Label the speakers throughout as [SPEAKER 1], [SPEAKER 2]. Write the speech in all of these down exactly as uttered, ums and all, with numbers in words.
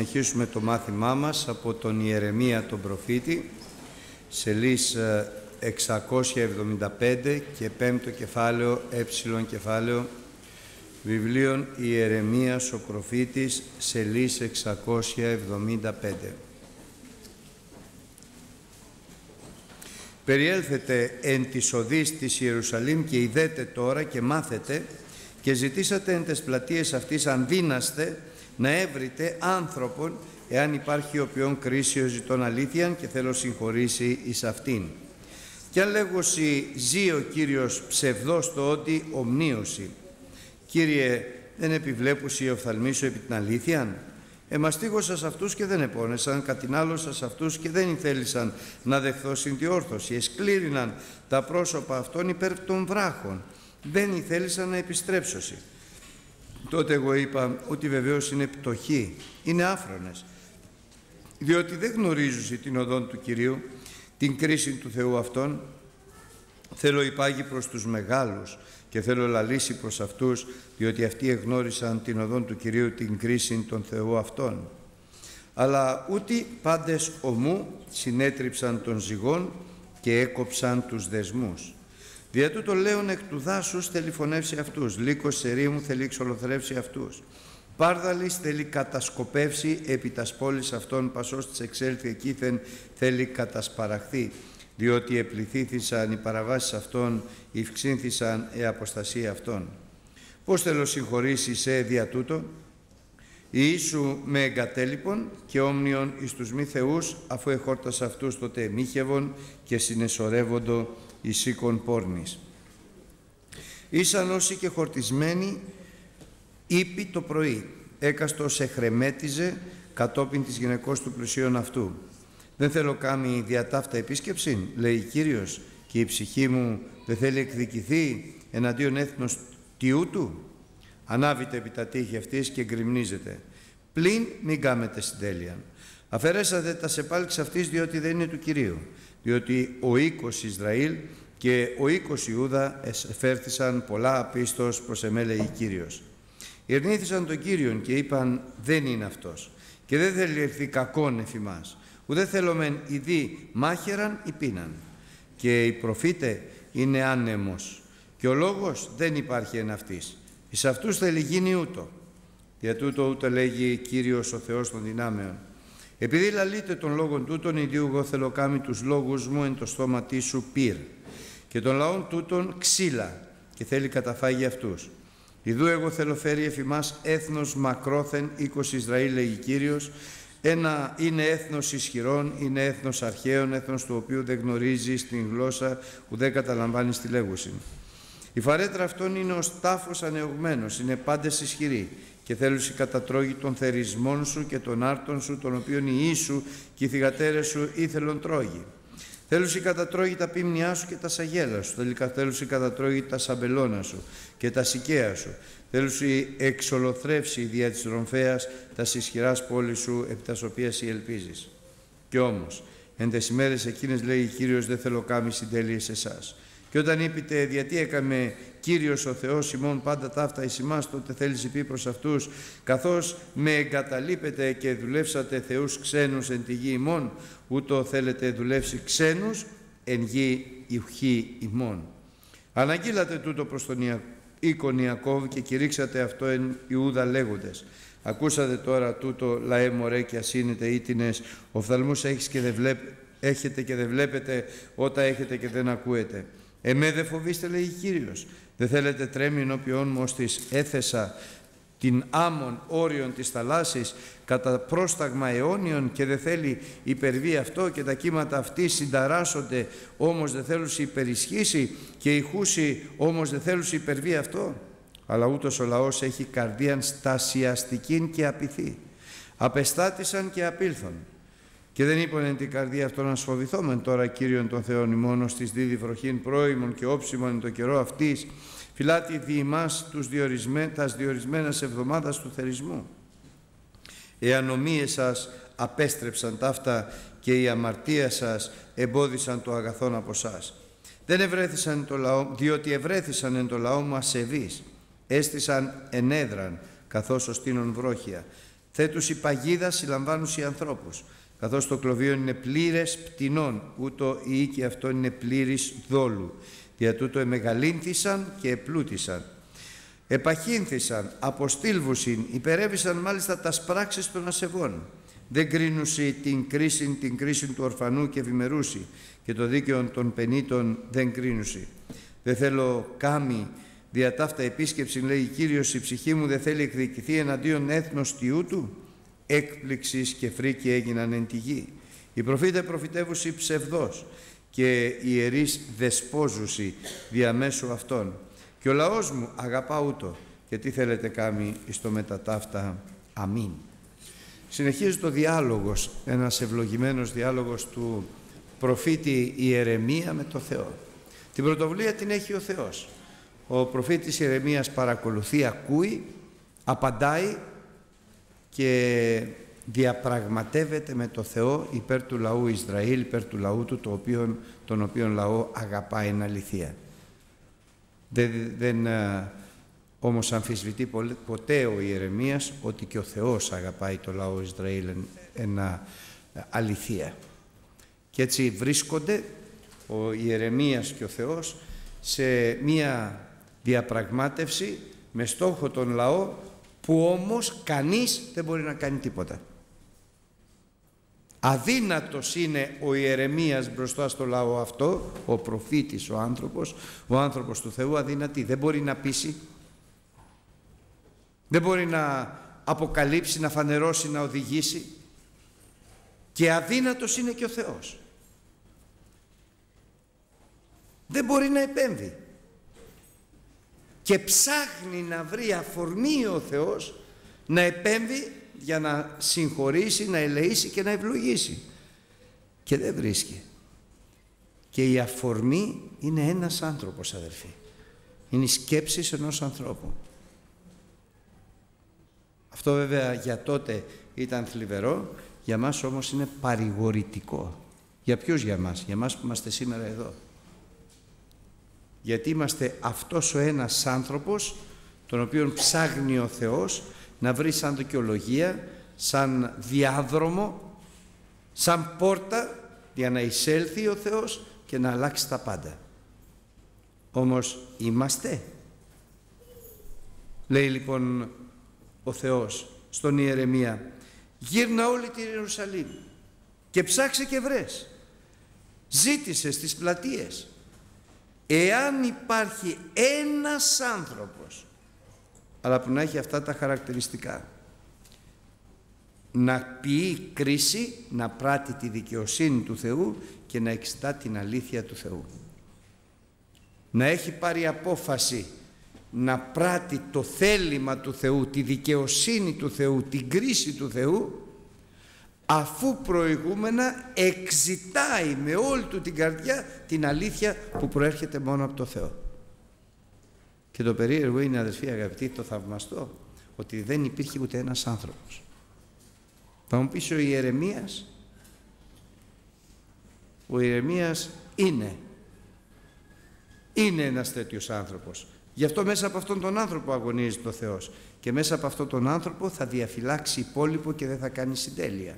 [SPEAKER 1] συνεχίσουμε το μάθημά μας από τον Ιερεμία τον προφήτη, σελίς εξακόσια εβδομήντα πέντε και πέμπτο κεφάλαιο, ε κεφάλαιο, βιβλίων Ιερεμίας ο προφήτης, σελίς εξακόσια εβδομήντα πέντε. Περιέλθετε εν της οδής της Ιερουσαλήμ και ειδέτε τώρα και μάθετε και ζητήσατε εν τες πλατείες αυτής αν δύναστε να έβρετε άνθρωπον εάν υπάρχει οποίον κρίσιο ζητών αλήθειαν και θέλω συγχωρήσει εις αυτήν. Κι αν λέγωση ζει ο Κύριος ψευδός το ότι ομνίωση. Κύριε, δεν επιβλέπουσι οφθαλμίσου επί την αλήθειαν. Εμαστίγωσα σε αυτούς και δεν επώνεσαν, κατηνάλωσα σε αυτούς και δεν ήθελησαν να δεχθώσουν τη όρθωση. Εσκλήριναν τα πρόσωπα αυτών υπέρ των βράχων, δεν ήθελησαν να επιστρέψωσι. Τότε εγώ είπα ότι βεβαίως είναι πτωχοί, είναι άφρονες, διότι δεν γνωρίζουσι την οδόν του Κυρίου, την κρίση του Θεού αυτών. Θέλω υπάγει προς τους μεγάλους και θέλω λαλήσει προς αυτούς, διότι αυτοί εγνώρισαν την οδόν του Κυρίου, την κρίση των Θεού αυτών. Αλλά ούτε πάντες ομού συνέτριψαν των ζυγών και έκοψαν τους δεσμούς. Δια τούτο λέον εκ του δάσους θέλει φωνεύσει αυτούς, λύκος ερήμου θέλει εξολοθρεύσει αυτούς. Πάρδαλης θέλει κατασκοπεύσει επί τας πόλης αυτών, πασός της εξέλθει εκείθεν θέλει κατασπαραχθεί, διότι επληθήθησαν οι παραβάσεις αυτών, ευξήνθησαν η αποστασία αυτών. Πώς θέλω συγχωρήσει σε δια τούτο, Ιησού με εγκατέλειπον και όμνιον εις τους μη θεούς, αφού εχόρτασα αυτούς τότε μήχευον και συνεσορεύοντο εις οίκον πόρνης. Ήσαν όσοι και χορτισμένοι ήπη το πρωί, έκαστος εχρεμέτιζε κατόπιν της γυναικός του πλουσίον αυτού. Δεν θέλω κάμει διατάφτα επίσκεψη, λέει Κύριος, και η ψυχή μου δεν θέλει εκδικηθεί εναντίον έθνος τιού του. Ανάβητε επί τα τείχη αυτής και γκριμνίζετε. Πλην μην κάμετε συντέλειαν. Αφαιρέσατε τα σεπάλξ αυτής, διότι δεν είναι του Κυρίου, διότι ο οίκος Ισραήλ και ο οίκος Ιούδα εφέρθησαν πολλά απίστος προς εμέ, λέει Κύριος. Ειρνήθησαν τον Κύριον και είπαν δεν είναι αυτός και δεν θέλει έρθει κακόν εφημάς. Ουδέ θέλομεν ειδή μάχεραν ή πίναν. Και οι προφήτε είναι άνεμος και ο λόγος δεν υπάρχει εν αυτής. Εις αυτούς θέλει γίνει ούτω. Δια τούτο ούτω λέγει Κύριος ο Θεός των δυνάμεων. Επειδή λαλείτε των λόγων τούτων, ιδίου εγώ θέλω κάμει τους λόγους μου εν το στόματί σου πυρ και των λαών τούτων ξύλα και θέλει καταφάγει αυτούς. Ιδού εγώ θέλω φέρει εφημάς έθνος μακρόθεν οίκος Ισραήλ, λέγει Κύριος. Ένα είναι έθνος ισχυρών, είναι έθνος αρχαίων, έθνος του οποίου δεν γνωρίζει στην γλώσσα που δεν καταλαμβάνει στη λέγουση. Η φαρέτρα αυτών είναι ως τάφος ανεωγμένος, είναι πάντες ισχυροί και θέλουσι κατατρώγει των θερισμών σου και των άρτων σου, των οποίων οι Ιησού και οι θυγατέρες σου ήθελον τρώγει. Θέλουσι κατατρώγει τα πίμνιά σου και τα σαγέλα σου, τελικά θέλουσι κατατρώγει τα σαμπελώνα σου και τα σικαία σου. Θέλουσι εξολοθρεύσει δια της ρομφαίας τα ισχυράς πόλης σου, επί τας οποίας η ελπίζεις. Κι όμως, εν τες ημέρες εκείνες, λέει Κύριος, δεν θέλω κάμει συντέλειες εσάς. Και όταν είπετε, γιατί έκαμε Κύριος ο Θεός ημών πάντα ταύτα εις ημάς, τότε θέλεις πει προς αυτούς, καθώς με εγκαταλείπετε και δουλεύσατε θεούς ξένους εν τη γη ημών, ούτω θέλετε δουλεύσει ξένους εν γη ιουχή ημών. Αναγγείλατε τούτο προς τον οίκον Ιακώβ και κηρύξατε αυτό εν Ιούδα λέγοντες. Ακούσατε τώρα τούτο λαέ μωρέ και ασύνετε ήτινες, οφθαλμούς έχεις και δεν βλέπ, έχετε και δεν βλέπετε, όταν έχετε και δεν ακούετε. Εμέ δε φοβήστε, λέει Κύριος. Δεν θέλετε τρέμει ενώπιόν μου ως της έθεσα την άμμον όριον της θαλάσσης κατά πρόσταγμα αιώνιων και δεν θέλει υπερβεί αυτό και τα κύματα αυτοί συνταράσσονται όμως δεν θέλουν υπερισχύσει και οι χούσοι όμως δεν θέλουν υπερβεί αυτό. Αλλά ούτως ο λαός έχει καρδίαν στασιαστικήν και απειθή. Απεστάτησαν και απήλθον. Και δεν είπαν εν την καρδία αυτό να σφοβηθόμεν τώρα Κύριον των Θεών ημών ως της δίδη βροχήν πρόημων και όψιμων εν το καιρό αυτής, φυλάτη δι' ημάς τους διορισμέ, τας διορισμένας εβδομάδας του θερισμού. Οι ανομίες σας απέστρεψαν ταύτα και η αμαρτία σας εμπόδισαν το αγαθόν από σας. Δεν ευρέθησαν το λαό, διότι ευρέθησαν εν το λαό μου ασεβείς, έστησαν ενέδραν καθώς οστήνων βρόχια. Θέτους η παγίδα συλλαμβάνους οι ανθρώπους, καθώς το κλωβίον είναι πλήρες πτηνών, ούτω η οίκη αυτών είναι πλήρης δόλου. Δια τούτο εμεγαλύνθησαν και επλούτησαν. Επαχύνθησαν, αποστήλβουσιν, υπερέβησαν μάλιστα τα πράξεις των ασεβών. Δεν κρίνουσι την κρίση, την κρίση του ορφανού και ευημερούσι, και το δίκαιο των πενήτων δεν κρίνουσι. Δεν θέλω κάμη δια ταύτα επίσκεψη, λέει Κύριος, η ψυχή μου δεν θέλει εκδικηθεί εναντίον έθνος τιού του. Έκπληξης και φρίκη έγιναν εν τη γη. Οι προφήτε προφητεύουσι ψευδός και οι ιερείς δεσπόζουσι διαμέσου αυτών. Και ο λαός μου αγαπά ούτω. Και τι θέλετε κάμη εις το μετά ταύτα. Αμήν. Συνεχίζει το διάλογος, ένας ευλογημένος διάλογος του προφήτη Ιερεμία με το Θεό. Την πρωτοβουλία την έχει ο Θεός. Ο προφήτης Ιερεμίας παρακολουθεί, ακούει, απαντάει και διαπραγματεύεται με το Θεό υπέρ του λαού Ισραήλ, υπέρ του λαού του, το οποίο, τον οποίον λαό αγαπάει εν αληθεία. Δεν, δεν όμως αμφισβητεί ποτέ ο Ιερεμίας ότι και ο Θεός αγαπάει το λαό Ισραήλ εν, εν αληθεία. Και έτσι βρίσκονται ο Ιερεμίας και ο Θεός σε μία διαπραγμάτευση με στόχο τον λαό, που όμως κανείς δεν μπορεί να κάνει τίποτα. Αδύνατος είναι ο Ιερεμίας μπροστά στο λαό αυτό, ο προφήτης, ο άνθρωπος, ο άνθρωπος του Θεού, αδύνατη. Δεν μπορεί να πείσει, δεν μπορεί να αποκαλύψει, να φανερώσει, να οδηγήσει, και αδύνατος είναι και ο Θεός. Δεν μπορεί να επέμβει. Και ψάχνει να βρει αφορμή ο Θεός να επέμβει για να συγχωρήσει, να ελεήσει και να ευλογήσει. Και δεν βρίσκει. Και η αφορμή είναι ένας άνθρωπος, αδελφοί. Είναι η σκέψη ενός ανθρώπου. Αυτό βέβαια για τότε ήταν θλιβερό, για μας όμως είναι παρηγορητικό. Για ποιους για μας? Για μας που είμαστε σήμερα εδώ. Γιατί είμαστε αυτός ο ένας άνθρωπος τον οποίον ψάχνει ο Θεός να βρει σαν δικαιολογία, σαν διάδρομο, σαν πόρτα για να εισέλθει ο Θεός και να αλλάξει τα πάντα. Όμως είμαστε. Λέει λοιπόν ο Θεός στον Ιερεμία, γύρνα όλη την Ιερουσαλήμ και ψάξε και βρες. Ζήτησε στις πλατείες. Εάν υπάρχει ένας άνθρωπος, αλλά που να έχει αυτά τα χαρακτηριστικά, να ποιεί κρίση, να πράττει τη δικαιοσύνη του Θεού και να εξητά την αλήθεια του Θεού, να έχει πάρει απόφαση να πράττει το θέλημα του Θεού, τη δικαιοσύνη του Θεού, την κρίση του Θεού, αφού προηγούμενα εξητάει με όλη του την καρδιά την αλήθεια που προέρχεται μόνο από το Θεό. Και το περίεργο είναι, αδελφοί αγαπητοί, το θαυμαστό, ότι δεν υπήρχε ούτε ένας άνθρωπος. Θα μου πεις ο Ιερεμίας, ο Ιερεμίας είναι, είναι ένας τέτοιος άνθρωπος. Γι' αυτό μέσα από αυτόν τον άνθρωπο αγωνίζεται ο Θεός και μέσα από αυτόν τον άνθρωπο θα διαφυλάξει υπόλοιπο και δεν θα κάνει συντέλεια.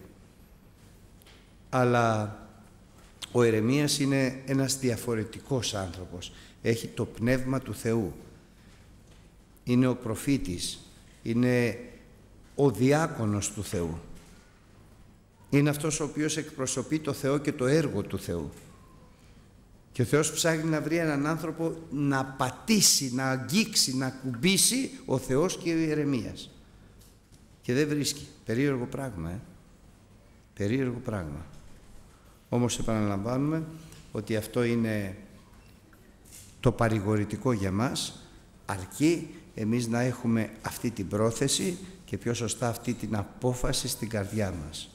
[SPEAKER 1] Αλλά ο Ιερεμίας είναι ένας διαφορετικός άνθρωπος. Έχει το πνεύμα του Θεού. Είναι ο προφήτης. Είναι ο διάκονος του Θεού. Είναι αυτός ο οποίος εκπροσωπεί το Θεό και το έργο του Θεού. Και ο Θεός ψάχνει να βρει έναν άνθρωπο να πατήσει, να αγγίξει, να κουμπίσει, ο Θεός και ο Ιερεμίας. Και δεν βρίσκει. Περίεργο πράγμα, ε. Περίεργο πράγμα. Όμως επαναλαμβάνουμε ότι αυτό είναι το παρηγορητικό για μας, αρκεί εμείς να έχουμε αυτή την πρόθεση και πιο σωστά αυτή την απόφαση στην καρδιά μας.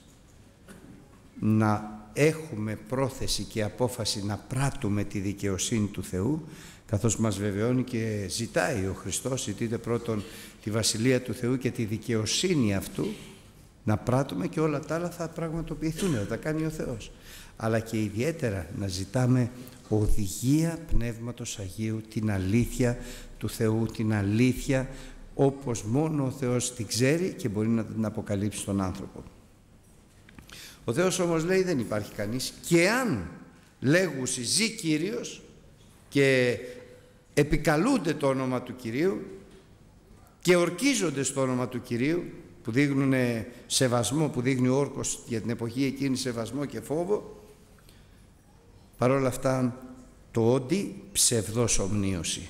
[SPEAKER 1] Να έχουμε πρόθεση και απόφαση να πράττουμε τη δικαιοσύνη του Θεού, καθώς μας βεβαιώνει και ζητάει ο Χριστός, ζητείτε πρώτον τη Βασιλεία του Θεού και τη δικαιοσύνη αυτού, να πράττουμε και όλα τα άλλα θα πραγματοποιηθούν, θα τα κάνει ο Θεός. Αλλά και ιδιαίτερα να ζητάμε οδηγία Πνεύματος Αγίου, την αλήθεια του Θεού, την αλήθεια όπως μόνο ο Θεός την ξέρει και μπορεί να την αποκαλύψει στον άνθρωπο. Ο Θεός όμως λέει δεν υπάρχει κανείς, και αν λέγουσι ζει Κύριος και επικαλούνται το όνομα του Κυρίου και ορκίζονται στο όνομα του Κυρίου, που δείχνουν σεβασμό, που δείχνει ο όρκος για την εποχή εκείνη σεβασμό και φόβο, παρόλα αυτά το όντι ψευδός ομνίωση.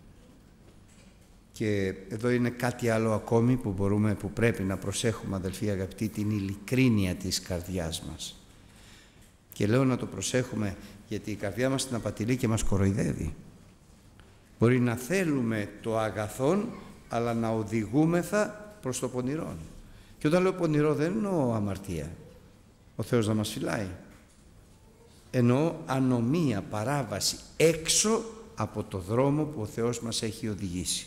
[SPEAKER 1] Και εδώ είναι κάτι άλλο ακόμη που μπορούμε, που πρέπει να προσέχουμε, αδελφοί αγαπητοί, την ειλικρίνεια της καρδιάς μας. Και λέω να το προσέχουμε γιατί η καρδιά μας την απατηλεί και μας κοροϊδεύει. Μπορεί να θέλουμε το αγαθόν, αλλά να οδηγούμεθα προς το πονηρόν. Και όταν λέω πονηρό δεν εννοώ αμαρτία, ο Θεός να μας φυλάει. Εννοώ ανομία, παράβαση, έξω από το δρόμο που ο Θεός μας έχει οδηγήσει.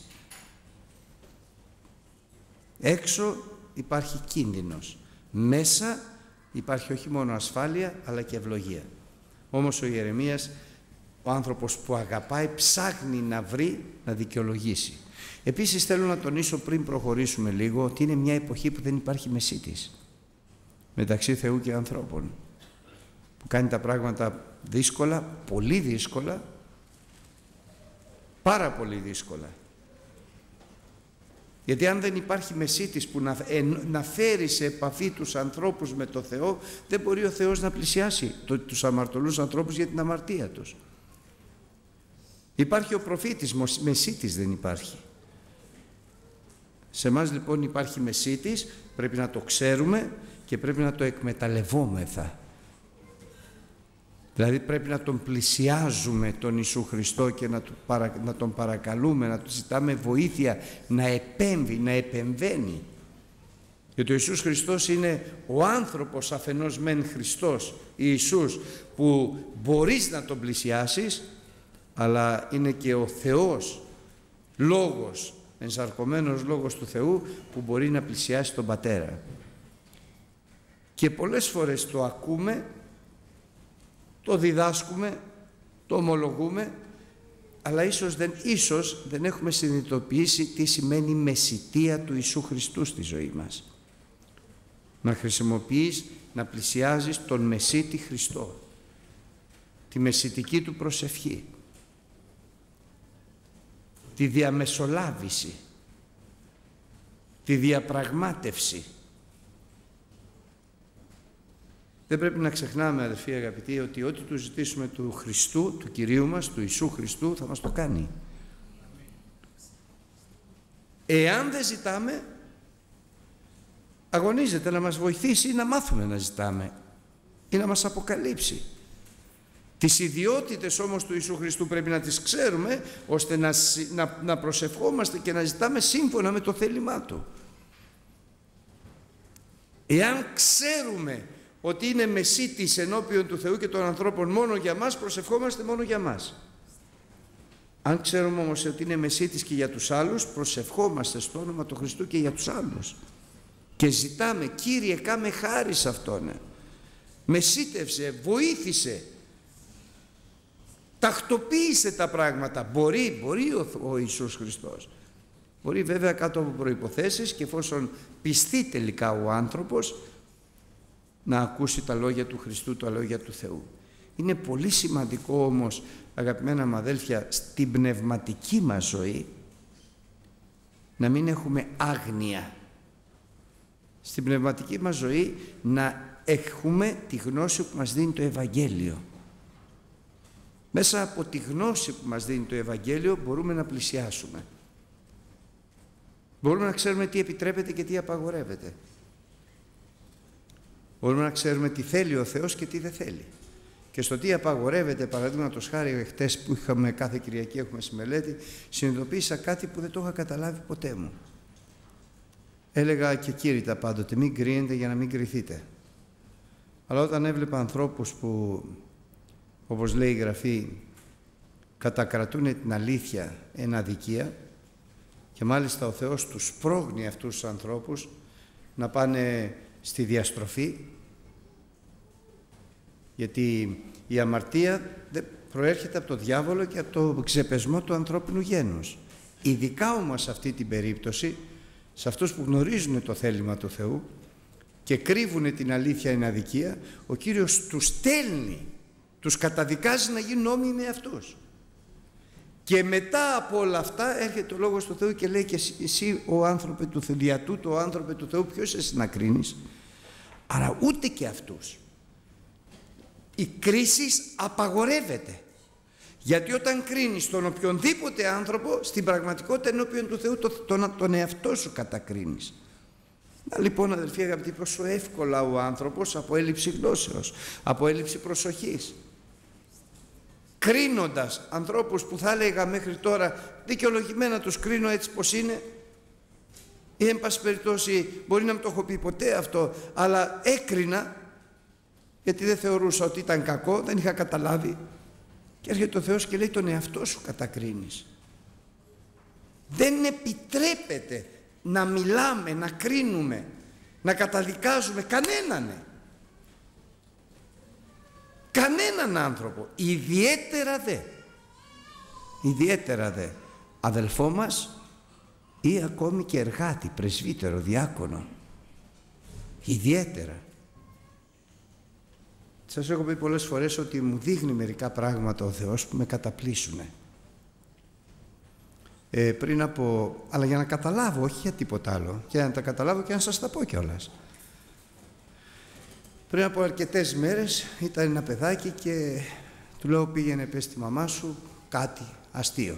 [SPEAKER 1] Έξω υπάρχει κίνδυνος, μέσα υπάρχει όχι μόνο ασφάλεια αλλά και ευλογία. Όμως ο Ιερεμίας, ο άνθρωπος που αγαπάει, ψάχνει να βρει, να δικαιολογήσει. Επίσης θέλω να τονίσω πριν προχωρήσουμε λίγο ότι είναι μια εποχή που δεν υπάρχει μεσίτης μεταξύ Θεού και ανθρώπων, που κάνει τα πράγματα δύσκολα, πολύ δύσκολα, πάρα πολύ δύσκολα. Γιατί αν δεν υπάρχει μεσίτης που να, ε, να φέρει σε επαφή τους ανθρώπους με το Θεό, δεν μπορεί ο Θεός να πλησιάσει το, τους αμαρτωλούς ανθρώπους για την αμαρτία τους. Υπάρχει ο προφήτης, μεσίτης δεν υπάρχει. Σε εμάς λοιπόν υπάρχει μεσίτης, πρέπει να το ξέρουμε και πρέπει να το εκμεταλλευόμεθα. Δηλαδή πρέπει να τον πλησιάζουμε τον Ιησού Χριστό και να, του παρα, να τον παρακαλούμε, να του ζητάμε βοήθεια, να επέμβει, να επεμβαίνει. Γιατί ο Ιησούς Χριστός είναι ο άνθρωπος αφενός μεν Χριστός, Ιησούς, που μπορείς να τον πλησιάσεις, αλλά είναι και ο Θεός, Λόγος, ενσαρκωμένος Λόγος του Θεού, που μπορεί να πλησιάσει τον Πατέρα. Και πολλές φορές το ακούμε, το διδάσκουμε, το ομολογούμε, αλλά ίσως δεν, ίσως δεν έχουμε συνειδητοποιήσει τι σημαίνει μεσιτεία του Ιησού Χριστού στη ζωή μας. Να χρησιμοποιείς, να πλησιάζεις τον μεσίτη Χριστό, τη μεσιτική του προσευχή, τη διαμεσολάβηση, τη διαπραγμάτευση. Δεν πρέπει να ξεχνάμε, αδελφοί αγαπητοί, ότι ό,τι του ζητήσουμε του Χριστού, του Κυρίου μας, του Ιησού Χριστού, θα μας το κάνει. Εάν δεν ζητάμε, αγωνίζεται να μας βοηθήσει να μάθουμε να ζητάμε ή να μας αποκαλύψει. Τις ιδιότητες όμως του Ιησού Χριστού πρέπει να τις ξέρουμε, ώστε να, να, να προσευχόμαστε και να ζητάμε σύμφωνα με το θέλημά Του. Εάν ξέρουμε ότι είναι μεσίτης ενώπιον του Θεού και των ανθρώπων μόνο για μας, προσευχόμαστε μόνο για μας. Αν ξέρουμε όμως ότι είναι μεσίτης και για τους άλλους, προσευχόμαστε στο όνομα του Χριστού και για τους άλλους. Και ζητάμε, Κύριε, κάμε χάρη σε Αυτόν. Μεσίτευσε, βοήθησε, τακτοποίησε τα πράγματα. Μπορεί, μπορεί ο, ο Ιησούς Χριστός. Μπορεί βέβαια κάτω από προϋποθέσεις και εφόσον πιστεί τελικά ο άνθρωπος να ακούσει τα λόγια του Χριστού, τα λόγια του Θεού. Είναι πολύ σημαντικό όμως, αγαπημένα μου αδέλφια, στην πνευματική μας ζωή να μην έχουμε άγνοια. Στην πνευματική μας ζωή να έχουμε τη γνώση που μας δίνει το Ευαγγέλιο. Μέσα από τη γνώση που μας δίνει το Ευαγγέλιο μπορούμε να πλησιάσουμε. Μπορούμε να ξέρουμε τι επιτρέπεται και τι απαγορεύεται. Μπορούμε να ξέρουμε τι θέλει ο Θεός και τι δεν θέλει. Και στο τι απαγορεύεται, παραδείγματος χάρη, χτες που είχαμε κάθε Κυριακή έχουμε συμμελέτη, συνειδητοποίησα κάτι που δεν το είχα καταλάβει ποτέ μου. Έλεγα και κήρυτα πάντοτε, μην κρίνετε για να μην κριθείτε. Αλλά όταν έβλεπα ανθρώπους που, όπως λέει η Γραφή, κατακρατούν την αλήθεια εν αδικία, και μάλιστα ο Θεός τους πρόγνει αυτούς τους ανθρώπους να πάνε στη διαστροφή, γιατί η αμαρτία προέρχεται από το διάβολο και από το ξεπεσμό του ανθρώπινου γένους. Ειδικά όμως σε αυτή την περίπτωση, σε αυτούς που γνωρίζουν το θέλημα του Θεού και κρύβουν την αλήθεια εν αδικία, ο Κύριος τους στέλνει, τους καταδικάζει να γίνουν νόμιμοι με αυτούς. Και μετά από όλα αυτά έρχεται ο Λόγος του Θεού και λέει: και εσύ ο άνθρωπε του Θεού, δια τούτου ο άνθρωπε του Θεού, ποιος εσύ να κρίνεις? Άρα ούτε και αυτούς η κρίση απαγορεύεται. Γιατί όταν κρίνεις τον οποιονδήποτε άνθρωπο, στην πραγματικότητα ενώπιον του Θεού τον, τον εαυτό σου κατακρίνεις. Να, λοιπόν, αδελφοί αγαπητοί, πόσο εύκολα ο άνθρωπος από έλλειψη γνώσεως, από έλλειψη προσοχής, κρίνοντας ανθρώπους που θα έλεγα μέχρι τώρα δικαιολογημένα τους κρίνω έτσι πως είναι, ή εν πάση περιπτώσει μπορεί να μην το έχω πει ποτέ αυτό, αλλά έκρινα γιατί δεν θεωρούσα ότι ήταν κακό, δεν είχα καταλάβει, και έρχεται ο Θεός και λέει: τον εαυτό σου κατακρίνεις. Δεν επιτρέπεται να μιλάμε, να κρίνουμε, να καταδικάζουμε κανέναν. Κανέναν άνθρωπο, ιδιαίτερα δε, ιδιαίτερα δε, αδελφό μας ή ακόμη και εργάτη, πρεσβύτερο, διάκονο, ιδιαίτερα. Σας έχω πει πολλές φορές ότι μου δείχνει μερικά πράγματα ο Θεός που με καταπλήσουνε. Ε, πριν από, αλλά για να καταλάβω, όχι για τίποτα άλλο, και να τα καταλάβω και να σας τα πω κιόλας. Πριν από αρκετές μέρες ήταν ένα παιδάκι και του λέω: πήγαινε πες στη μαμά σου κάτι αστείο.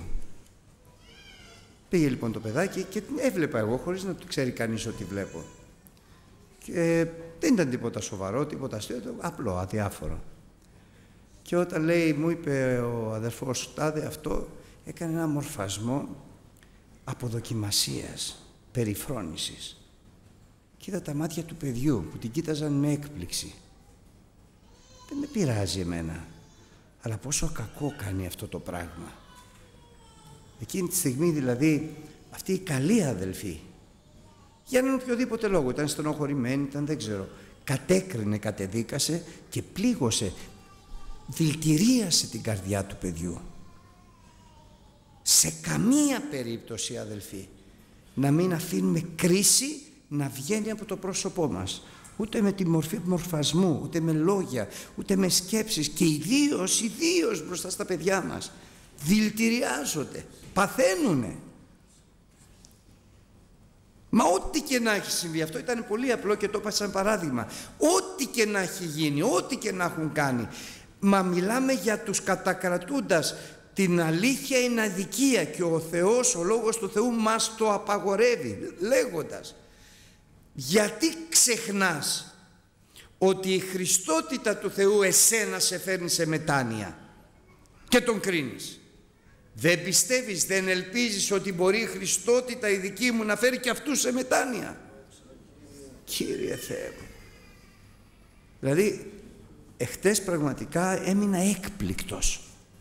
[SPEAKER 1] Πήγε λοιπόν το παιδάκι και έβλεπα εγώ χωρίς να το ξέρει κανείς ότι βλέπω. Και δεν ήταν τίποτα σοβαρό, τίποτα αστείο, απλό, αδιάφορο. Και όταν λέει, μου είπε ο αδερφός τάδε αυτό, έκανε ένα μορφασμό αποδοκιμασίας, περιφρόνησης. Και είδα τα μάτια του παιδιού που την κοίταζαν με έκπληξη. Δεν με πειράζει εμένα, αλλά πόσο κακό κάνει αυτό το πράγμα. Εκείνη τη στιγμή δηλαδή, αυτή η καλή αδελφή, για έναν οποιοδήποτε λόγο, ήταν στενοχωρημένη, ήταν δεν ξέρω, κατέκρινε, κατεδίκασε και πλήγωσε, δηλητηρίασε την καρδιά του παιδιού. Σε καμία περίπτωση, αδελφοί, να μην αφήνουμε κρίση να βγαίνει από το πρόσωπό μας, ούτε με τη μορφή μορφασμού, ούτε με λόγια, ούτε με σκέψεις, και ιδίως, ιδίως μπροστά στα παιδιά μας. Δηλητηριάζονται, παθαίνουνε. Μα ό,τι και να έχει συμβεί, αυτό ήταν πολύ απλό και το είπα σαν παράδειγμα, ό,τι και να έχει γίνει, ό,τι και να έχουν κάνει, μα μιλάμε για τους κατακρατούντας την αλήθεια είναι αδικία, και ο Θεός, ο Λόγος του Θεού μας το απαγορεύει, λέγοντας: γιατί ξεχνάς ότι η Χριστότητα του Θεού εσένα σε φέρνει σε μετάνοια και τον κρίνεις? Δεν πιστεύεις, δεν ελπίζεις ότι μπορεί η Χριστότητα η δική μου να φέρει και αυτούς σε μετάνοια? Κύριε Θεέ μου, δηλαδή εχθές πραγματικά έμεινα έκπληκτος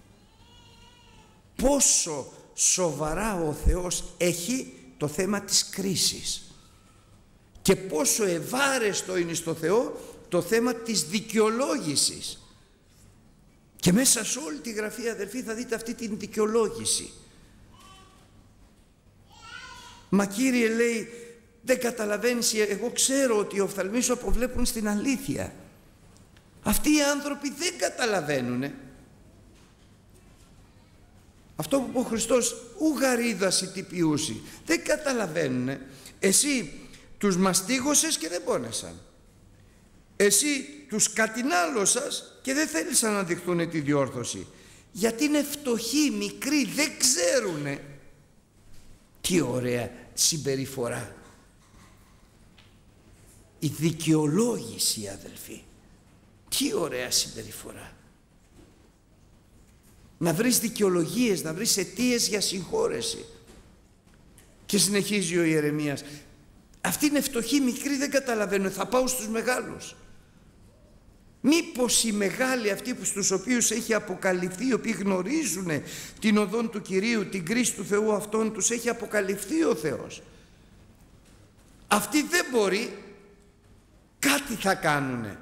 [SPEAKER 1] πόσο σοβαρά ο Θεός έχει το θέμα της κρίσης και πόσο ευάρεστο είναι στο Θεό το θέμα της δικαιολόγησης. Και μέσα σε όλη τη Γραφή, αδελφοί, θα δείτε αυτή την δικαιολόγηση. Μα Κύριε, λέει, δεν καταλαβαίνεις, εγώ ξέρω ότι οι οφθαλμοί σου αποβλέπουν στην αλήθεια. Αυτοί οι άνθρωποι δεν καταλαβαίνουνε. Αυτό που είπε ο Χριστός, ου γαρίδαση τι ποιούσι, δεν καταλαβαίνουνε. Εσύ τους μαστίγωσες και δεν πόνεσαν. Εσύ τους κατηνάλωσας και δεν θέλησαν να δειχθούν τη διόρθωση. Γιατί είναι φτωχοί, μικροί, δεν ξέρουνε. Τι ωραία συμπεριφορά. Η δικαιολόγηση, αδελφοί. Τι ωραία συμπεριφορά. Να βρεις δικαιολογίες, να βρεις αιτίες για συγχώρεση. Και συνεχίζει ο Ιερεμίας. Αυτοί είναι φτωχοί, μικροί, δεν καταλαβαίνουν, θα πάω στους μεγάλους. Μήπως οι μεγάλοι αυτοί που στους οποίους έχει αποκαλυφθεί, οι οποίοι γνωρίζουν την οδόν του Κυρίου, την κρίση του Θεού, αυτόν τους έχει αποκαλυφθεί ο Θεός. Αυτοί δεν μπορεί, κάτι θα κάνουνε.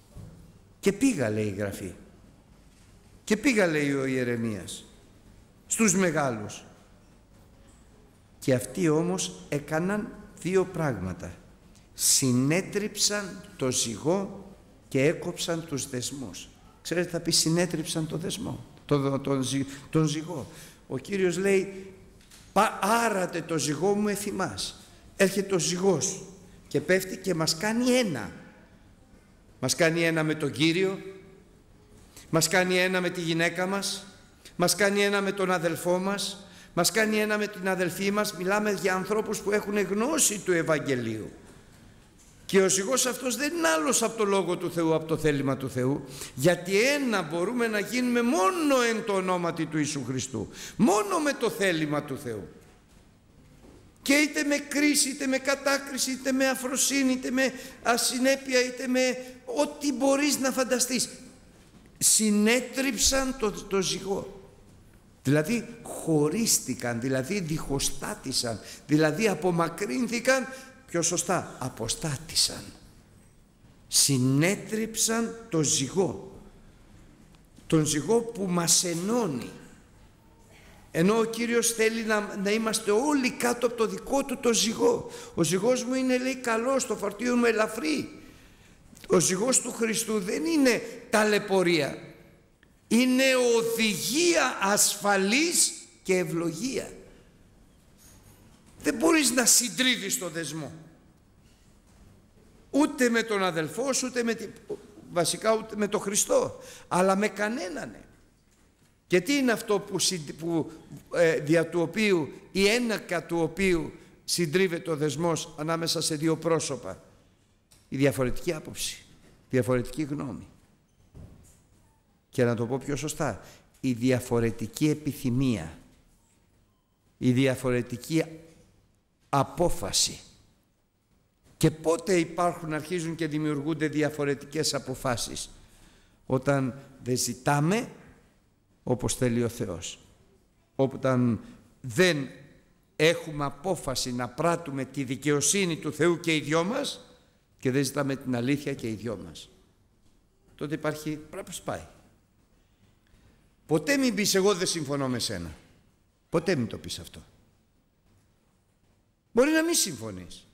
[SPEAKER 1] Και πήγα, λέει η Γραφή, και πήγα, λέει ο Ιερεμίας, στους μεγάλους. Και αυτοί όμως έκαναν δύο πράγματα. Συνέτριψαν το ζυγό και έκοψαν τους δεσμούς. Ξέρετε, θα πει συνέτριψαν το δεσμό, τον, τον, τον ζυγό. Ο Κύριος λέει, πα, άρατε το ζυγό μου εφημάς. Έρχεται ο ζυγός και πέφτει και μας κάνει ένα. Μας κάνει ένα με τον Κύριο, μας κάνει ένα με τη γυναίκα μας, μας κάνει ένα με τον αδελφό μας, μας κάνει ένα με την αδελφή μας. Μιλάμε για ανθρώπους που έχουν γνώση του Ευαγγελίου. Και ο ζυγός αυτός δεν είναι άλλος από το Λόγο του Θεού, από το θέλημα του Θεού, γιατί ένα μπορούμε να γίνουμε μόνο εν το ονόματι του Ιησού Χριστού, μόνο με το θέλημα του Θεού. Και είτε με κρίση, είτε με κατάκριση, είτε με αφροσύνη, είτε με ασυνέπεια, είτε με ό,τι μπορείς να φανταστείς. Συνέτριψαν το, το ζυγό. Δηλαδή χωρίστηκαν, δηλαδή διχοστάτησαν, δηλαδή απομακρύνθηκαν, πιο σωστά, αποστάτησαν. Συνέτριψαν το ζυγό. Τον ζυγό που μας ενώνει. Ενώ ο Κύριος θέλει να, να είμαστε όλοι κάτω από το δικό του το ζυγό. Ο ζυγός μου είναι, λέει, καλός, το φορτίο μου ελαφρύ. Ο ζυγός του Χριστού δεν είναι ταλαιπωρία. Είναι οδηγία ασφαλής και ευλογία. Δεν μπορείς να συντρίβεις το δεσμό. Ούτε με τον αδελφό σου, ούτε με τη... βασικά ούτε με τον Χριστό, αλλά με κανέναν. Και τι είναι αυτό που, που ε, δια του οποίου, η ένακα του οποίου συντρίβεται ο δεσμός ανάμεσα σε δύο πρόσωπα? Η διαφορετική άποψη, διαφορετική γνώμη. Και να το πω πιο σωστά, η διαφορετική επιθυμία, η διαφορετική απόφαση. Και πότε υπάρχουν, αρχίζουν και δημιουργούνται διαφορετικές αποφάσεις? Όταν δεν ζητάμε όπως θέλει ο Θεός. Όταν δεν έχουμε απόφαση να πράττουμε τη δικαιοσύνη του Θεού και οι δυο μας και δεν ζητάμε την αλήθεια και οι δυο μας. Τότε υπάρχει, πρέπει να σπάει. Ποτέ μην πεις εγώ δεν συμφωνώ με σένα. Ποτέ μην το πεις αυτό. Μπορεί να μην συμφωνείς.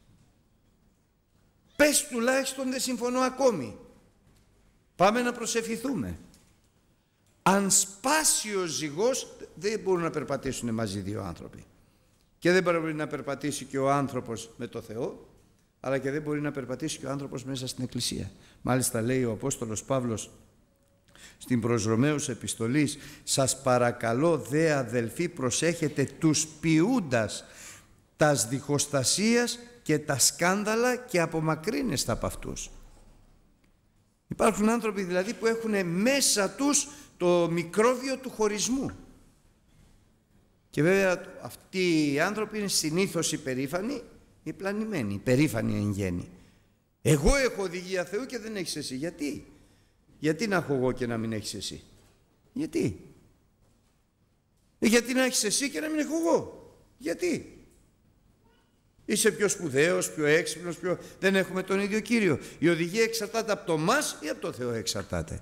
[SPEAKER 1] Πες τουλάχιστον δεν συμφωνώ ακόμη. Πάμε να προσευχηθούμε. Αν σπάσει ο ζυγός, δεν μπορούν να περπατήσουν μαζί δύο άνθρωποι. Και δεν μπορεί να περπατήσει και ο άνθρωπος με το Θεό, αλλά και δεν μπορεί να περπατήσει και ο άνθρωπος μέσα στην Εκκλησία. Μάλιστα λέει ο Απόστολος Παύλος στην προς Ρωμαίους επιστολής, σας παρακαλώ δε αδελφοί προσέχετε τους ποιούντας τας διχοστασίας και τα σκάνδαλα και απομακρύνεστε από αυτούς. Υπάρχουν άνθρωποι δηλαδή που έχουν μέσα τους το μικρόβιο του χωρισμού. Και βέβαια αυτοί οι άνθρωποι είναι συνήθως υπερήφανοι ή πλανημένοι, υπερήφανοι εν γέννη. Εγώ έχω οδηγία Θεού και δεν έχεις εσύ. Γιατί? Γιατί να έχω εγώ και να μην έχεις εσύ? Γιατί? Ε, γιατί να έχεις εσύ και να μην έχω εγώ? Γιατί? Είσαι πιο σπουδαίος, πιο έξυπνος, πιο... δεν έχουμε τον ίδιο Κύριο. Η οδηγία εξαρτάται από το μας ή από το Θεό εξαρτάται?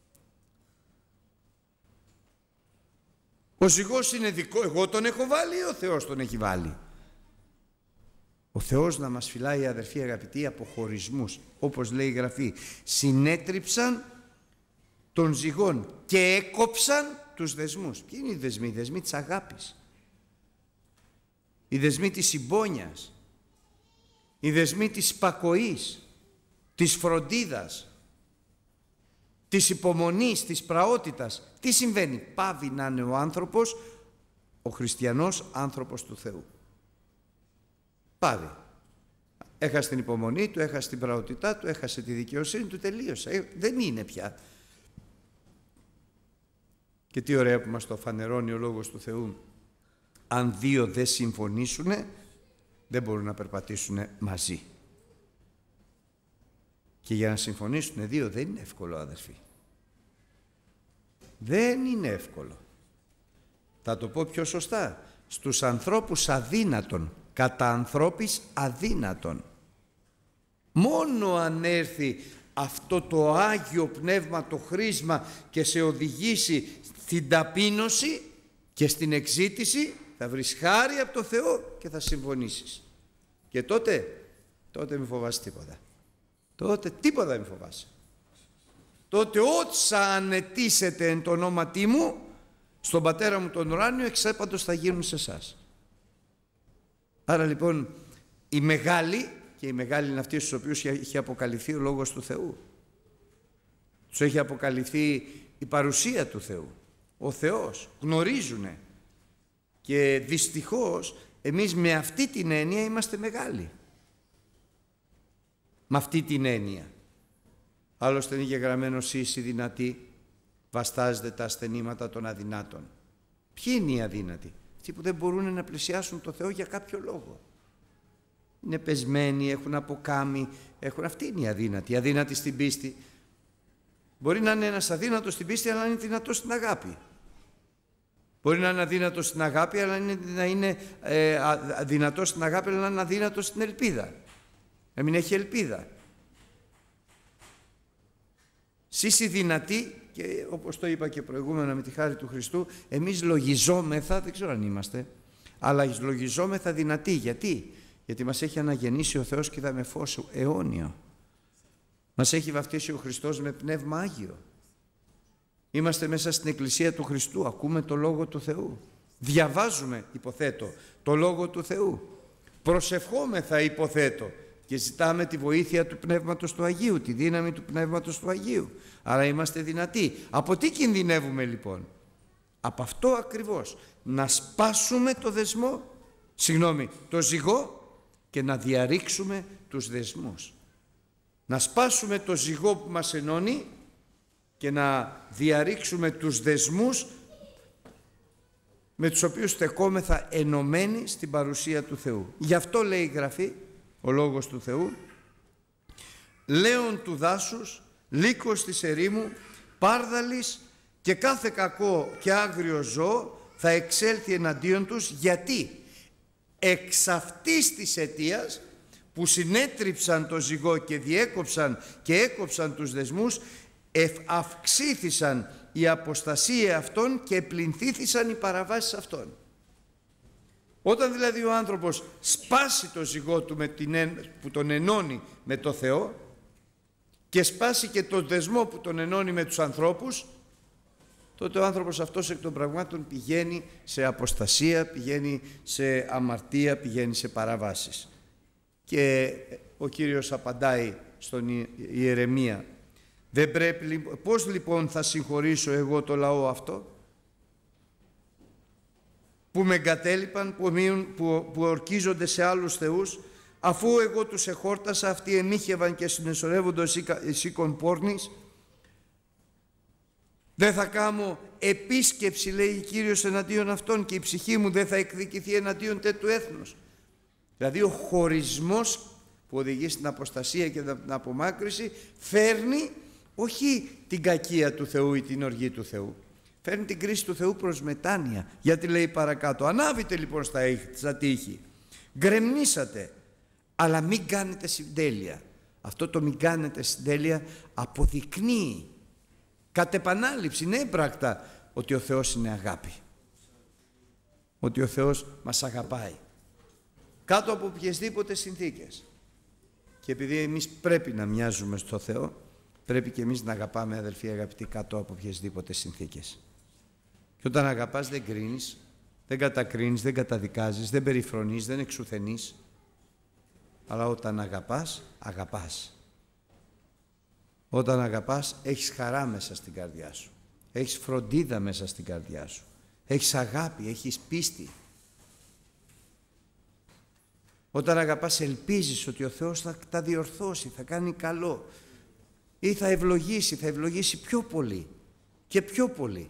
[SPEAKER 1] Ο ζυγός είναι δικό, εγώ τον έχω βάλει ή ο Θεός τον έχει βάλει? Ο Θεός να μας φυλάει, αδερφοί αγαπητοί, από χωρισμούς. Όπως λέει η Γραφή, συνέτριψαν των ζυγών και έκοψαν τους δεσμούς. Ποιοι είναι οι δεσμοί? Οι δεσμοί της αγάπης. Οι δεσμοί της συμπόνιας. Οι δεσμοί της υπακοής, της φροντίδας, της υπομονής, της πραότητας. Τι συμβαίνει? Πάβει να είναι ο άνθρωπος, ο χριστιανός άνθρωπος του Θεού. Πάβει. Έχασε την υπομονή του, έχασε την πραότητά του, έχασε τη δικαιοσύνη του, τελείωσε. Δεν είναι πια. Και τι ωραία που μας το φανερώνει ο Λόγος του Θεού. Αν δύο δεν συμφωνήσουν, δεν μπορούν να περπατήσουν μαζί. Και για να συμφωνήσουν δύο δεν είναι εύκολο, αδερφοί. Δεν είναι εύκολο. Θα το πω πιο σωστά. Στους ανθρώπους αδύνατων, κατά ανθρώπης αδύνατον. Μόνο αν έρθει αυτό το Άγιο Πνεύμα, το χρήσμα και σε οδηγήσει στην ταπείνωση, Και στην εξζήτηση θα βρεις χάρη από το Θεό και θα συμφωνήσεις. Και τότε, τότε μην φοβάσαι τίποτα. Τότε τίποτα μην φοβάσαι. Τότε όσα ανετήσετε εν το ονόματί μου, στον Πατέρα μου τον ουράνιο, εξέπαντος θα γίνουν σε εσάς. Άρα λοιπόν οι μεγάλοι, και οι μεγάλοι είναι αυτοί στους οποίους έχει αποκαλυφθεί ο Λόγος του Θεού. Τους έχει αποκαλυφθεί η παρουσία του Θεού. Ο Θεός. Γνωρίζουνε. Και δυστυχώς εμείς με αυτή την έννοια είμαστε μεγάλοι. Με αυτή την έννοια. Άλλωστε είναι γεγραμμένο «Σεις οι δυνατοί, βαστάζετε τα ασθενήματα των αδυνάτων». Ποιοι είναι οι αδύνατοι? Αυτοί που δεν μπορούν να πλησιάσουν το Θεό για κάποιο λόγο. Είναι πεσμένοι, έχουν αποκάμει, έχουν... Αυτοί είναι οι αδύνατοι. Οι αδύνατοι στην πίστη. Μπορεί να είναι ένας αδύνατος στην πίστη, αλλά είναι δυνατός στην αγάπη. Μπορεί να είναι αδύνατος στην αγάπη, αλλά είναι, να είναι ε, αδυνατός στην αγάπη, αλλά να είναι αδύνατος στην ελπίδα. Να μην έχει ελπίδα. Σεις οι δυνατοί, και όπως το είπα και προηγούμενα με τη χάρη του Χριστού, εμείς λογιζόμεθα, δεν ξέρω αν είμαστε, αλλά λογιζόμεθα δυνατοί. Γιατί? Γιατί μας έχει αναγεννήσει ο Θεός και είδαμε φως αιώνιο. Μας έχει βαφτίσει ο Χριστός με Πνεύμα Άγιο. Είμαστε μέσα στην Εκκλησία του Χριστού, ακούμε το Λόγο του Θεού. Διαβάζουμε, υποθέτω, το Λόγο του Θεού. Προσευχόμεθα, υποθέτω, και ζητάμε τη βοήθεια του Πνεύματος του Αγίου, τη δύναμη του Πνεύματος του Αγίου. Άρα είμαστε δυνατοί. Από τι κινδυνεύουμε λοιπόν? Από αυτό ακριβώς. Να σπάσουμε το δεσμό, συγγνώμη, το ζυγό, και να διαρρήξουμε τους δεσμούς. Να σπάσουμε το ζυγό που μας ενώνει και να διαρρήξουμε τους δεσμούς με τους οποίους στεκόμεθα ενωμένοι στην παρουσία του Θεού. Γι' αυτό λέει η Γραφή, ο Λόγος του Θεού, «Λέον του δάσους, λύκος της ερήμου, πάρδαλης και κάθε κακό και άγριο ζώο θα εξέλθει εναντίον τους». Γιατί? Εξ αυτής της αιτίας που συνέτριψαν το ζυγό και διέκοψαν και έκοψαν τους δεσμούς, αυξήθησαν η αποστασία αυτών και πληνθήθησαν οι παραβάσεις αυτών. Όταν δηλαδή ο άνθρωπος σπάσει το ζυγό του με την, που τον ενώνει με το Θεό και σπάσει και τον δεσμό που τον ενώνει με τους ανθρώπους, τότε ο άνθρωπος αυτός εκ των πραγμάτων πηγαίνει σε αποστασία, πηγαίνει σε αμαρτία, πηγαίνει σε παραβάσεις. Και ο Κύριος απαντάει στον Ιερεμία, δεν πρέπει, πώς λοιπόν θα συγχωρήσω εγώ το λαό αυτό που με εγκατέλειπαν, που, μείουν, που, που ορκίζονται σε άλλους θεούς, αφού εγώ τους εχόρτασα, αυτοί εμίχευαν και συνεσορεύοντος σήκων πόρνης. Δεν θα κάνω επίσκεψη, λέει ο Κύριος, εναντίον αυτών, και η ψυχή μου δεν θα εκδικηθεί εναντίον τέτοιου έθνους. Δηλαδή ο χωρισμός που οδηγεί στην αποστασία και την απομάκρυση φέρνει όχι την κακία του Θεού ή την οργή του Θεού. Φέρνει την κρίση του Θεού προς μετάνοια. Γιατί λέει παρακάτω, ανάβετε λοιπόν στα τείχη, γκρεμνήσατε, αλλά μην κάνετε συντέλεια. Αυτό το μην κάνετε συντέλεια αποδεικνύει κατ' επανάληψη, είναι έμπρακτα, ότι ο Θεός είναι αγάπη. Ότι ο Θεός μας αγαπάει. Κάτω από οποιασδήποτε συνθήκες. Και επειδή εμείς πρέπει να μοιάζουμε στο Θεό, πρέπει και εμείς να αγαπάμε, αδελφοί αγαπητοί, κάτω από οποιασδήποτε συνθήκες. Και όταν αγαπάς δεν κρίνεις, δεν κατακρίνεις, δεν καταδικάζεις, δεν περιφρονείς, δεν εξουθενείς. Αλλά όταν αγαπάς, αγαπάς. Όταν αγαπάς, έχεις χαρά μέσα στην καρδιά σου. Έχεις φροντίδα μέσα στην καρδιά σου. Έχεις αγάπη, έχεις πίστη. Όταν αγαπάς, ελπίζεις ότι ο Θεός θα τα διορθώσει, θα κάνει καλό ή θα ευλογήσει, θα ευλογήσει πιο πολύ και πιο πολύ.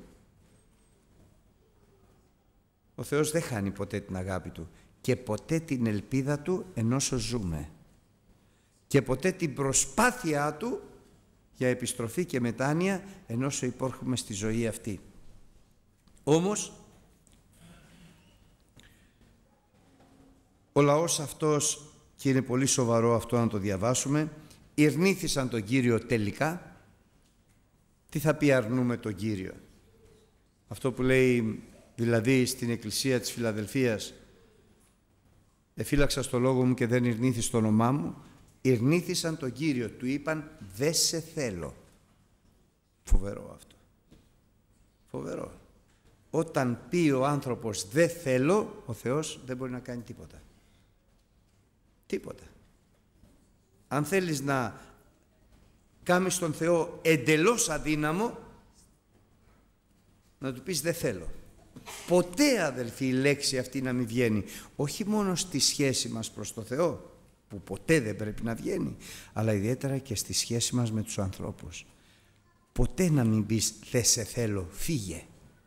[SPEAKER 1] Ο Θεός δεν χάνει ποτέ την αγάπη Του και ποτέ την ελπίδα Του ενώσο ζούμε και ποτέ την προσπάθειά Του για επιστροφή και μετάνοια ενώσο υπάρχουμε στη ζωή αυτή. Όμως ο λαός αυτός, και είναι πολύ σοβαρό αυτό να το διαβάσουμε, ηρνήθησαν τον Κύριο τελικά. Τι θα πει αρνούμε τον Κύριο? Αυτό που λέει δηλαδή στην εκκλησία της Φιλαδελφίας, εφύλαξα στο λόγο μου και δεν ειρνήθη το όνομά μου, ειρνήθησαν τον Κύριο, του είπαν «δεν σε θέλω». Φοβερό αυτό. Φοβερό. Όταν πει ο άνθρωπος «δεν θέλω», ο Θεός δεν μπορεί να κάνει τίποτα. Τίποτα. Αν θέλεις να κάνεις τον Θεό εντελώς αδύναμο, να του πεις «δεν θέλω». Ποτέ, αδελφοί, η λέξη αυτή να μην βγαίνει, όχι μόνο στη σχέση μας προς το Θεό, που ποτέ δεν πρέπει να βγαίνει, αλλά ιδιαίτερα και στη σχέση μας με τους ανθρώπους. Ποτέ να μην πεις «δεν σε θέλω, φύγε».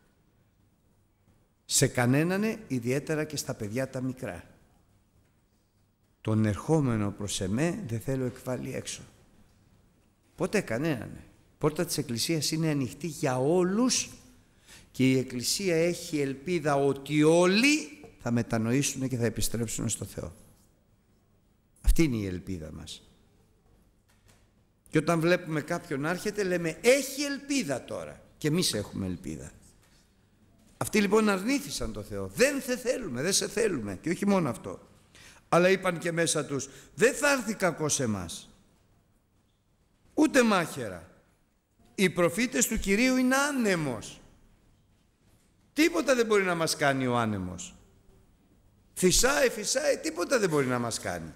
[SPEAKER 1] Σε κανέναν, ιδιαίτερα και στα παιδιά τα μικρά. Τον ερχόμενο προς εμέ δεν θέλω εκβάλει έξω. Ποτέ κανέναν. Η πόρτα της Εκκλησίας είναι ανοιχτή για όλους και η Εκκλησία έχει ελπίδα ότι όλοι θα μετανοήσουν και θα επιστρέψουν στο Θεό. Αυτή είναι η ελπίδα μας. Και όταν βλέπουμε κάποιον να έρχεται λέμε έχει ελπίδα τώρα. Και εμείς έχουμε ελπίδα. Αυτοί λοιπόν αρνήθησαν το Θεό. Δεν σε θέλουμε, δεν σε θέλουμε. Και όχι μόνο αυτό. Αλλά είπαν και μέσα τους δεν θα έρθει κακός σε εμάς. Ούτε μάχαιρα. Οι προφήτες του Κυρίου είναι άνεμος. Τίποτα δεν μπορεί να μας κάνει ο άνεμος. Φυσάει, φυσάει, τίποτα δεν μπορεί να μας κάνει.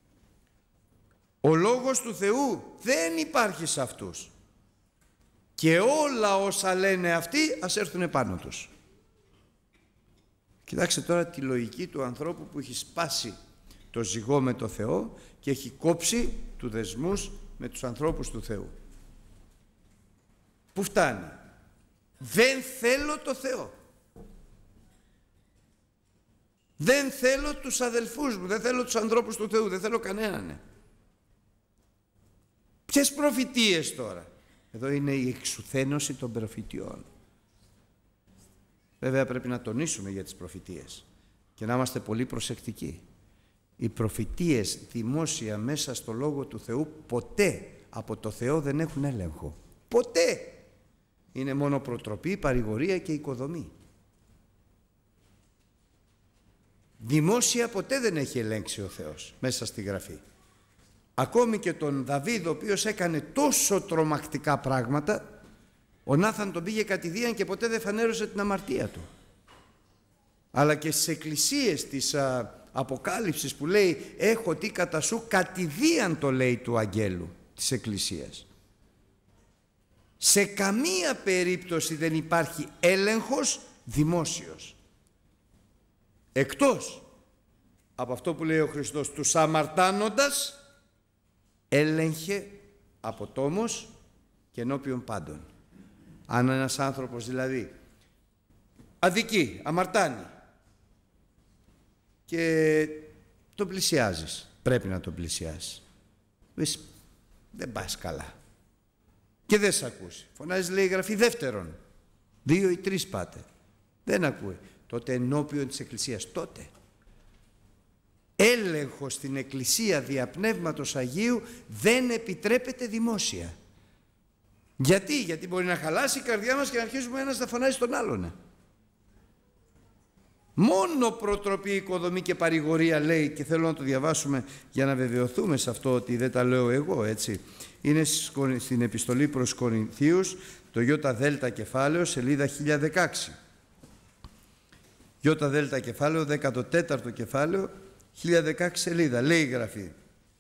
[SPEAKER 1] Ο λόγος του Θεού δεν υπάρχει σε αυτούς. Και όλα όσα λένε αυτοί ας έρθουν επάνω τους. Κοιτάξτε τώρα τη λογική του ανθρώπου που έχει σπάσει το ζυγό με το Θεό και έχει κόψει του δεσμούς με τους ανθρώπους του Θεού. Πού φτάνει? Δεν θέλω το Θεό. Δεν θέλω τους αδελφούς μου, δεν θέλω τους ανθρώπους του Θεού, δεν θέλω κανέναν. Ποιες προφητείες τώρα? Εδώ είναι η εξουθένωση των προφητιών. Βέβαια πρέπει να τονίσουμε για τις προφητείες και να είμαστε πολύ προσεκτικοί. Οι προφητείες δημόσια μέσα στο Λόγο του Θεού ποτέ από το Θεό δεν έχουν έλεγχο. Ποτέ. Είναι μόνο προτροπή, παρηγορία και οικοδομή. Δημόσια ποτέ δεν έχει ελέγξει ο Θεός μέσα στη Γραφή. Ακόμη και τον Δαβίδ, ο οποίος έκανε τόσο τρομακτικά πράγματα, ο Νάθαν τον πήγε κατηδίαν και ποτέ δεν φανέρωσε την αμαρτία του. Αλλά και στις εκκλησίες της α, Αποκάλυψης που λέει «έχω τι κατά σου», κατηδίαν το λέει του αγγέλου της εκκλησίας. Σε καμία περίπτωση δεν υπάρχει έλεγχος δημόσιος. Εκτός από αυτό που λέει ο Χριστός, τους αμαρτάνοντας έλεγχε από τόμος και ενώπιον πάντων. Αν ένας άνθρωπος δηλαδή αδικεί, αμαρτάνει και τον πλησιάζεις, πρέπει να τον πλησιάσεις, πεις δεν πας καλά και δεν σε ακούσει, φωνάζεις λέει η Γραφή δεύτερον, δύο ή τρεις πάτε, δεν ακούει, τότε ενώπιον της Εκκλησίας, τότε έλεγχος στην Εκκλησία δια Πνεύματος Αγίου δεν επιτρέπεται δημόσια. Γιατί, γιατί μπορεί να χαλάσει η καρδιά μας και να αρχίσουμε ένας να φωνάζει τον άλλον. Μόνο προτροπή, οικοδομή και παρηγορία λέει, και θέλω να το διαβάσουμε για να βεβαιωθούμε σε αυτό ότι δεν τα λέω εγώ, έτσι. Είναι στην επιστολή προς Κορινθίους, το ΙΔ κεφάλαιο, σελίδα χίλια δεκαέξι. ΙΔ κεφάλαιο, δέκατο τέταρτο κεφάλαιο, χίλια δεκαέξι σελίδα. Λέει η Γραφή: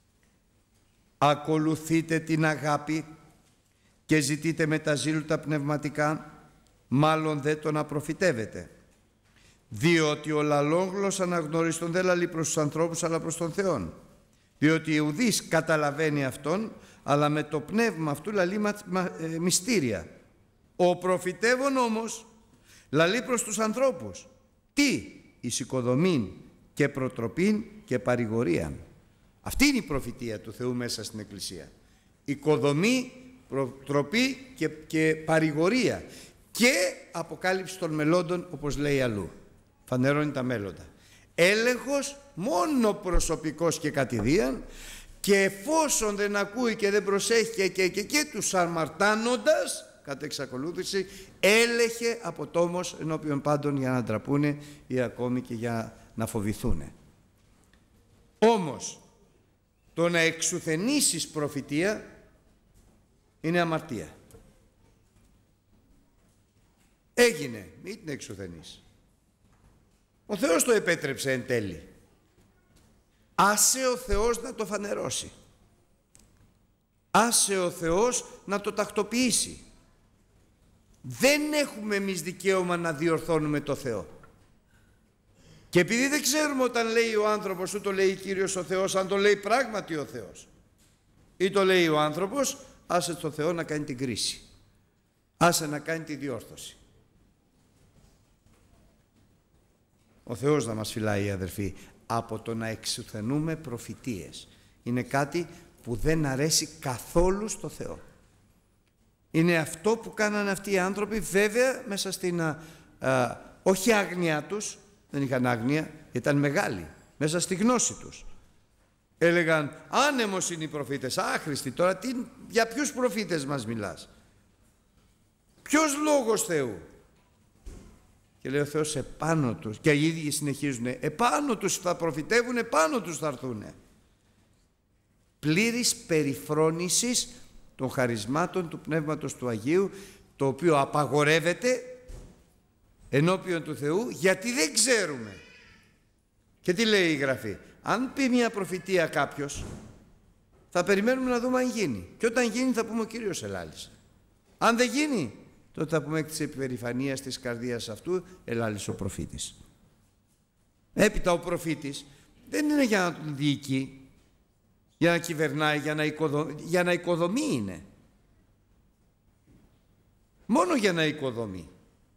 [SPEAKER 1] ακολουθείτε την αγάπη και ζητείτε με τα ζήλου τα πνευματικά, μάλλον δε το να προφητεύετε. Διότι ο λαλόγλος αναγνωριστον δεν λαλεί προς τους ανθρώπους αλλά προς τον Θεόν. Διότι ουδής καταλαβαίνει αυτόν, αλλά με το πνεύμα αυτού λαλεί μα, μα, ε, μυστήρια. Ο προφητεύων όμως λαλεί προς τους ανθρώπους. Τι? Εις οικοδομήν και προτροπήν και παρηγορίαν. Αυτή είναι η προφητεία του Θεού μέσα στην Εκκλησία. Οικοδομή, προτροπή και, και παρηγορία. Και αποκάλυψη των μελλόντων, όπως λέει αλλού. Φανερώνει τα μέλλοντα. Έλεγχος μόνο προσωπικός και κατηδίαν, και εφόσον δεν ακούει και δεν προσέχει και, και, και, και τους αμαρτάνοντας, κατ' εξακολούθηση έλεχε από τόμος ενώπιον πάντων για να ντραπούνε ή ακόμη και για να φοβηθούνε. Όμως το να εξουθενήσεις προφητεία είναι αμαρτία. Έγινε, μην την εξουθενείς. Ο Θεός το επέτρεψε εν τέλει. Άσε ο Θεός να το φανερώσει. Άσε ο Θεός να το τακτοποιήσει. Δεν έχουμε εμείς δικαίωμα να διορθώνουμε το Θεό. Και επειδή δεν ξέρουμε όταν λέει ο άνθρωπος, ούτε το λέει Κύριος ο Θεός, αν το λέει πράγματι ο Θεός ή το λέει ο άνθρωπος, άσε το Θεό να κάνει την κρίση. Άσε να κάνει τη διόρθωση. Ο Θεός να μας φυλάει, αδερφοί, από το να εξουθενούμε προφητείες. Είναι κάτι που δεν αρέσει καθόλου στο Θεό. Είναι αυτό που κάνανε αυτοί οι άνθρωποι, βέβαια μέσα στην α, α, όχι άγνοια τους, δεν είχαν άγνοια, ήταν μεγάλοι, μέσα στη γνώση τους. Έλεγαν άνεμος είναι οι προφήτες, άχρηστοι, τώρα τι, για ποιους προφήτες μας μιλάς? Ποιος λόγος Θεού? Και λέει ο Θεός επάνω τους, και οι ίδιοι συνεχίζουν, επάνω τους θα προφητεύουν, επάνω τους θα έρθουν. Πλήρης περιφρόνησης των χαρισμάτων του Πνεύματος του Αγίου, το οποίο απαγορεύεται ενώπιον του Θεού, γιατί δεν ξέρουμε. Και τι λέει η Γραφή? Αν πει μια προφητεία κάποιος, θα περιμένουμε να δούμε αν γίνει. Και όταν γίνει θα πούμε ο Κύριος ελάλησε. Αν δεν γίνει, τότε θα πούμε εκ της επιπερηφανίας της καρδίας αυτού ελάλησε ο προφήτης. Έπειτα ο προφήτης δεν είναι για να τον διοικεί, για να κυβερνάει, για να, οικοδο... για να οικοδομεί είναι. Μόνο για να οικοδομεί.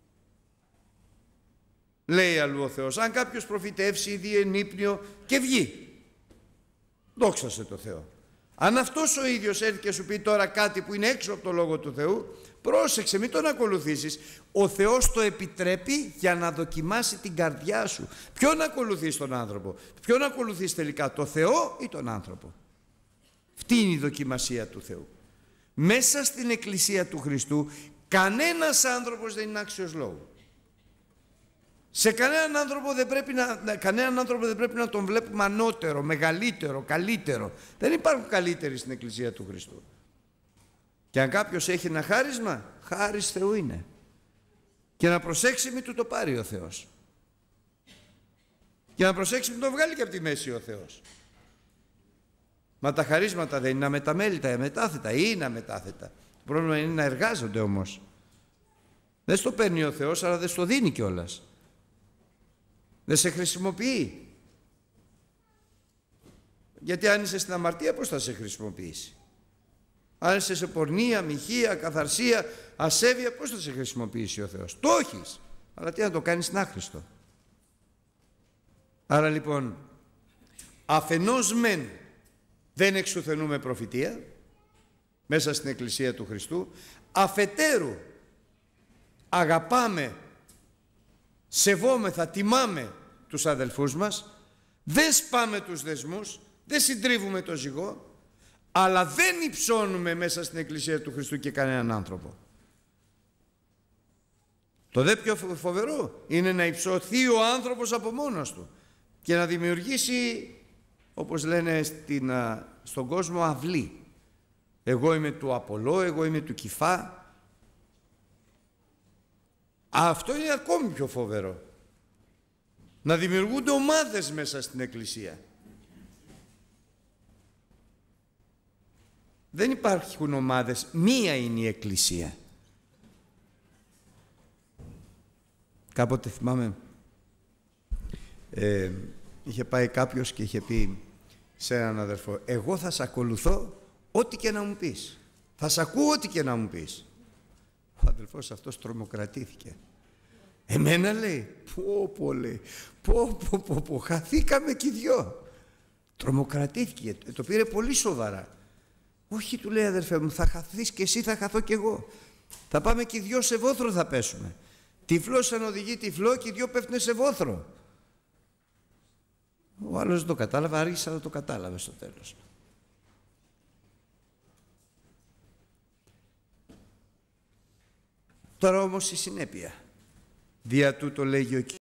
[SPEAKER 1] Λέει αλλού ο Θεός, αν κάποιος προφητεύσει ή δει ενύπνιο και βγει, δόξασε το Θεό. Αν αυτός ο ίδιος έρθει και σου πει τώρα κάτι που είναι έξω από το Λόγο του Θεού, πρόσεξε, μην τον ακολουθήσεις. Ο Θεός το επιτρέπει για να δοκιμάσει την καρδιά σου. Ποιον ακολουθείς τον άνθρωπο? Ποιον ακολουθείς τελικά, το Θεό ή τον άνθρωπο? Αυτή είναι η δοκιμασία του Θεού. Μέσα στην Εκκλησία του Χριστού κανένας άνθρωπος δεν είναι άξιος λόγου. Σε κανέναν άνθρωπο δεν πρέπει να, κανέναν άνθρωπο δεν πρέπει να τον βλέπουμε ανώτερο, μεγαλύτερο, καλύτερο. Δεν υπάρχουν καλύτεροι στην Εκκλησία του Χριστού. Και αν κάποιος έχει ένα χάρισμα, χάρις Θεού είναι. Και να προσέξει μη του το πάρει ο Θεός. Και να προσέξει μη το βγάλει και από τη μέση ο Θεός. Μα τα χαρίσματα δεν είναι αμεταμέλητα, αμετάθετα ή είναι αμετάθετα. Το πρόβλημα είναι να εργάζονται όμως. Δεν στο παίρνει ο Θεός, αλλά δεν στο δίνει κιόλας. Δεν σε χρησιμοποιεί. Γιατί αν είσαι στην αμαρτία, πώς θα σε χρησιμοποιήσει? Αν είσαι σε πορνεία, μοιχεία, καθαρσία, ασέβεια, πώς θα σε χρησιμοποιήσει ο Θεός? Το έχεις, αλλά τι να το κάνεις άχρηστο. Άρα λοιπόν, αφενός μεν δεν εξουθενούμε προφητεία μέσα στην Εκκλησία του Χριστού, αφετέρου αγαπάμε, σεβόμεθα, τιμάμε τους αδελφούς μας, δεν σπάμε τους δεσμούς, δεν συντρίβουμε το ζυγό, αλλά δεν υψώνουμε μέσα στην Εκκλησία του Χριστού και κανέναν άνθρωπο. Το δε πιο φοβερό είναι να υψωθεί ο άνθρωπος από μόνος του και να δημιουργήσει, όπως λένε στην, στον κόσμο, αυλή. Εγώ είμαι του Απολώ, εγώ είμαι του Κυφά. Αυτό είναι ακόμη πιο φοβερό. Να δημιουργούνται ομάδες μέσα στην Εκκλησία. Δεν υπάρχουν ομάδες, μία είναι η Εκκλησία. Κάποτε θυμάμαι, ε, είχε πάει κάποιος και είχε πει σε έναν αδερφό, εγώ θα σε ακολουθώ ό,τι και να μου πεις. Θα σε ακούω ό,τι και να μου πεις. Ο αδελφός αυτός τρομοκρατήθηκε. Εμένα, λέει, πω πω, λέει, πω πω πω, πω χαθήκαμε κι οι δυο. Τρομοκρατήθηκε, το πήρε πολύ σοβαρά. Όχι, του λέει, αδερφέ μου, θα χαθείς και εσύ, θα χαθώ κι εγώ. Θα πάμε κι οι δυο σε βόθρο θα πέσουμε. Τυφλός αν οδηγεί τυφλό και οι δυο πέφτουνε σε βόθρο. Ο άλλος δεν το κατάλαβε, άργησα να το κατάλαβε στο τέλος. Τώρα όμως η συνέπεια. Δια τούτο λέγει ο